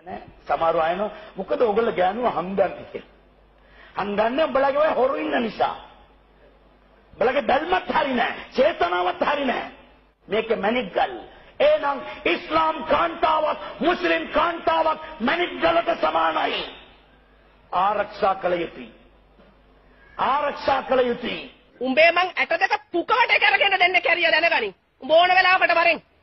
සමහරව අයනෝ මොකද ඔයගොල්ලෝ ගෑනුව හංගන්නේ කියලා. හංගන්නේ උඹලගේ ඔය හොරු ඉන්න නිසා. උඹලගේ බැල්මත් හරි නෑ, චේතනාවත් හරි නෑ. මේක මැණික් ගල්. එහෙනම් ඉස්ලාම් කාන්තාවක් මුස්ලිම් කාන්තාවක් මැණික් ගලට සමානයි. ආරක්ෂා කළ යුතුයි. ආරක්ෂා කළ යුතුයි. උඹේ මං ඇට දෙක පුකාට කරගෙන දෙන්න කැරිය දැනගනි. උඹ ඕන වෙලාවකට වරෙන්